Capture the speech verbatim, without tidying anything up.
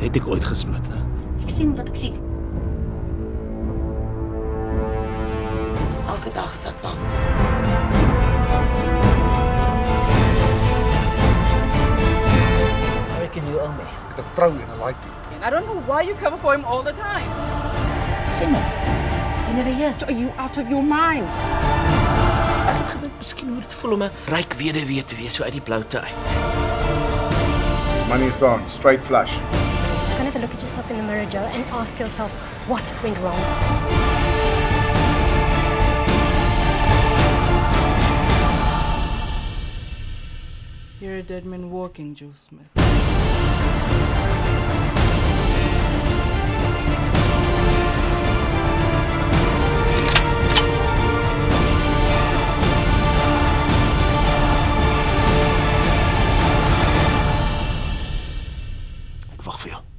Het ek ooit gesplit, hè? Ek sien wat ek sien. Elke dag is ek bang. I reckon you owe me. Met 'n vrou en 'n laaitjie. I don't know why you cover for him all the time. Sê maar. You never hear. Are you out of your mind? Ek het gedink miskien hoe dit voel om 'n ryk weduwee te wees so uit die bloute uit. Money is gone, straight flush. You can have a look at yourself in the mirror, Joe, and ask yourself what went wrong. You're a dead man walking, Joe Smith. Ek wag vir jou.